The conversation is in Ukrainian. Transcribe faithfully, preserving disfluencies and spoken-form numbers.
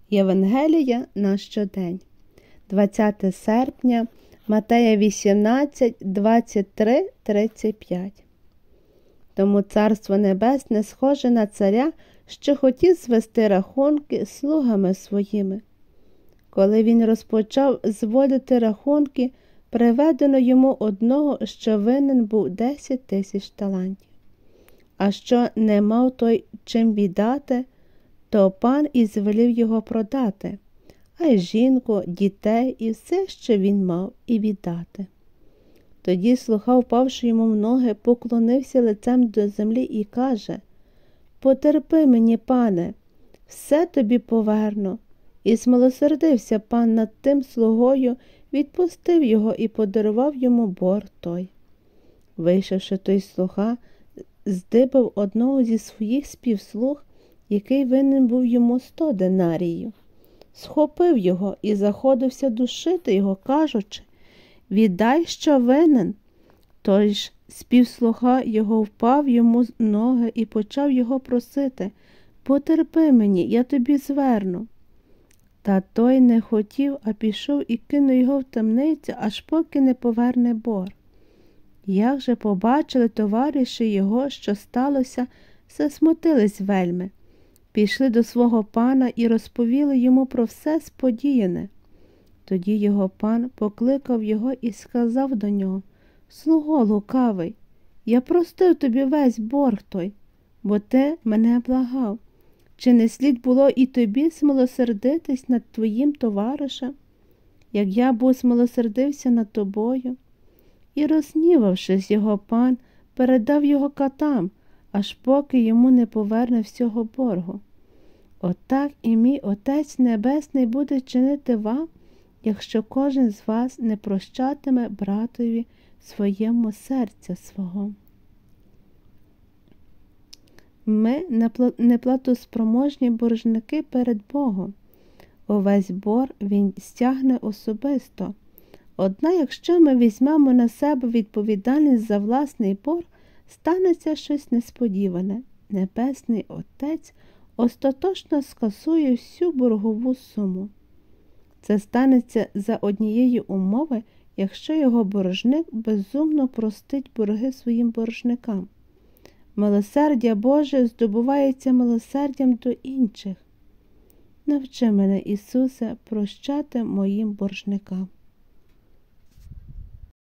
Євангелія на щодень. двадцяте серпня, Матея вісімнадцять, двадцять три - тридцять п'ять. Тому Царство Небесне схоже на царя, що хотів звести рахунки з слугами своїми. Коли він розпочав зводити рахунки, приведено йому одного, що винен був десять тисяч талантів. А що не мав той чим віддати, то пан і звелів його продати, а й жінку, дітей і все, що він мав, і віддати. Тоді слуга, впавши йому в ноги, поклонився лицем до землі і каже: «Потерпи мені, пане, все тобі поверну». І змилосердився пан над тим слугою, відпустив його і подарував йому борг той. Вийшовши той слуга, здибав одного зі своїх співслуг, який винен був йому сто динаріїв. Схопив його і заходився душити його, кажучи: «Віддай, що винен». Той ж співслуга його впав йому з ноги і почав його просити: «Потерпи мені, я тобі зверну». Та той не хотів, а пішов і кинув його в темницю, аж поки не поверне борг. Як же побачили товариші його, що сталося, засмутились вельми. Пішли до свого пана і розповіли йому про все сподіяне. Тоді його пан покликав його і сказав до нього: «Слуго лукавий, я простив тобі весь борг той, бо ти мене благав. Чи не слід було і тобі змилосердитись над твоїм товаришем, як я був змилосердився над тобою?» І, розгнівавшись, його пан передав його катам, аж поки йому не поверне всього боргу. Отак і мій Отець Небесний буде чинити вам, якщо кожен з вас не прощатиме братові своєму серця свого. Ми неплатоспроможні боржники перед Богом. Увесь борг він стягне особисто. Однак, якщо ми візьмемо на себе відповідальність за власний борг, станеться щось несподіване. Небесний Отець остаточно скасує всю боргову суму. Це станеться за однієї умови, якщо його боржник безумно простить борги своїм боржникам. Милосердя Боже здобувається милосердям до інших. Навчи мене, Ісусе, прощати моїм боржникам.